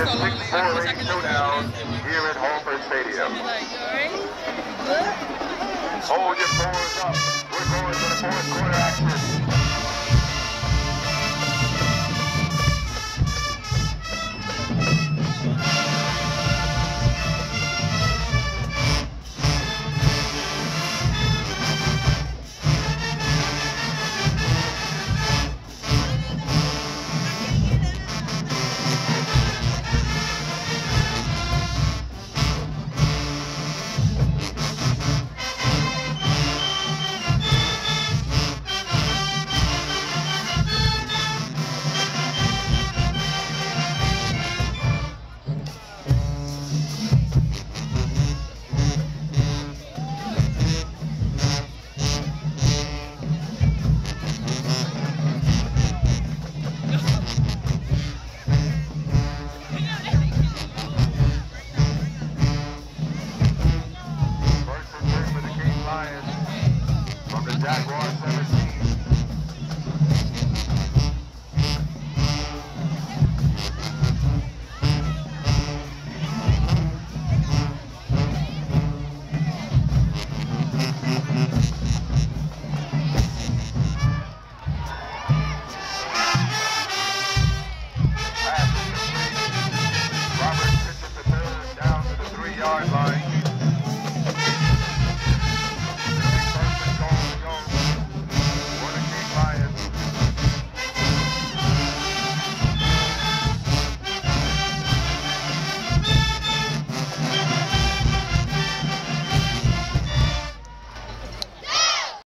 a 6-4 late showdown here at Hallford Stadium. Hold your fours up. We're going to the fourth quarter action.